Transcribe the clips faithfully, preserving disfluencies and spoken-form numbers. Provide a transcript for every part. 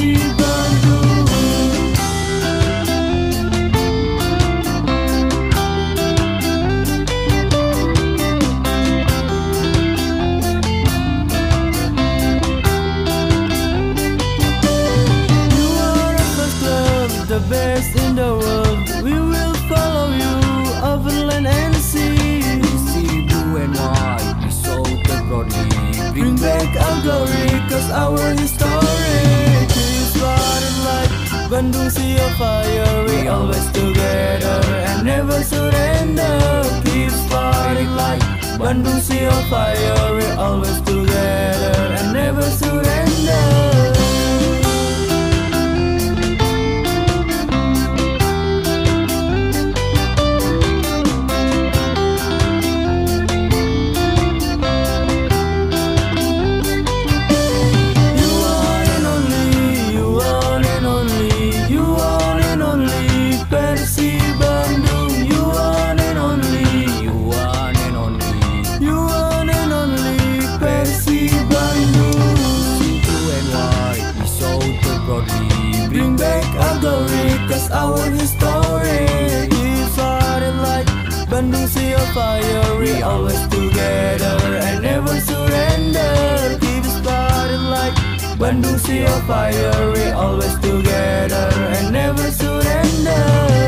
Persib Bandung. You are our first club, the best in the world. We will follow you over land and sea. We see blue and white, we show the proudly. Bring back our glory, cause our history is fighting like Bandung Sea of Fire. We always together and never surrender. Keep fighting like Bandung Sea of Fire. We always together and never surrender. Bring back our glory, cause our history is fighting like Bandung Sea of Fire. We always together and never surrender. Keep fighting like Bandung Sea of Fire. We always together and never surrender.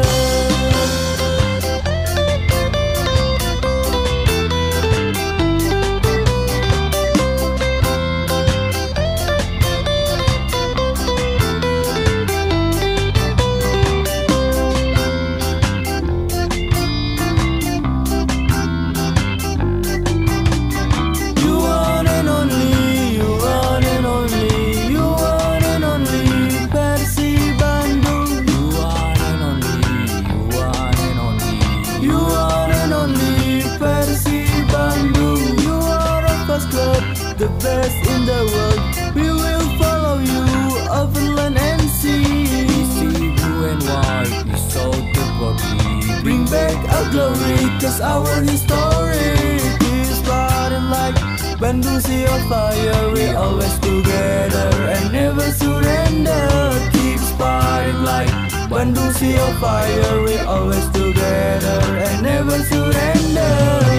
The best in the world, we will follow you over land and sea. We see blue and white, we show the proudly. Bring back our glory, cause our history is fighting like Bandung Sea of Fire. We always together and never surrender. Keep fighting like Bandung Sea of Fire. We always together and never surrender.